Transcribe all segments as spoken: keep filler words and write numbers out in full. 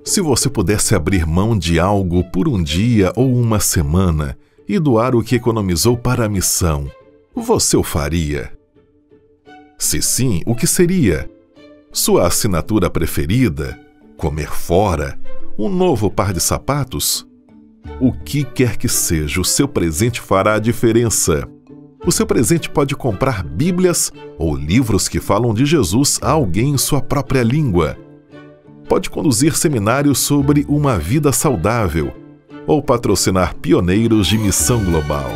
Se você pudesse abrir mão de algo por um dia ou uma semana e doar o que economizou para a missão, você o faria? Se sim, o que seria? Sua assinatura preferida? Comer fora? Um novo par de sapatos? O que quer que seja, o seu presente fará a diferença. O seu presente pode comprar Bíblias ou livros que falam de Jesus a alguém em sua própria língua. Pode conduzir seminários sobre uma vida saudável ou patrocinar pioneiros de missão global.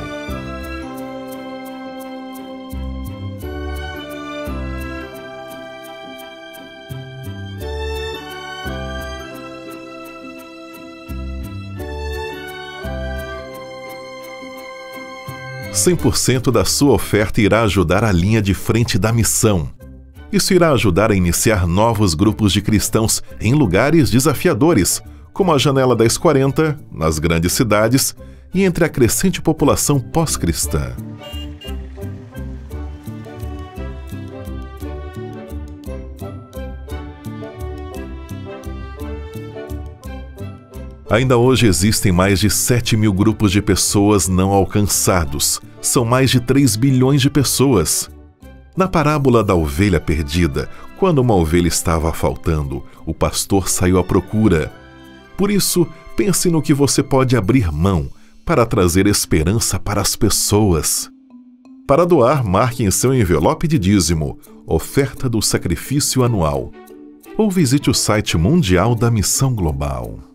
cem por cento da sua oferta irá ajudar a linha de frente da missão. Isso irá ajudar a iniciar novos grupos de cristãos em lugares desafiadores, como a Janela das quarenta, nas grandes cidades e entre a crescente população pós-cristã. Ainda hoje existem mais de sete mil grupos de pessoas não alcançados. São mais de três bilhões de pessoas. Na parábola da ovelha perdida, quando uma ovelha estava faltando, o pastor saiu à procura. Por isso, pense no que você pode abrir mão para trazer esperança para as pessoas. Para doar, marque em seu envelope de dízimo, oferta do sacrifício anual. Ou visite o site mundial da Missão Global.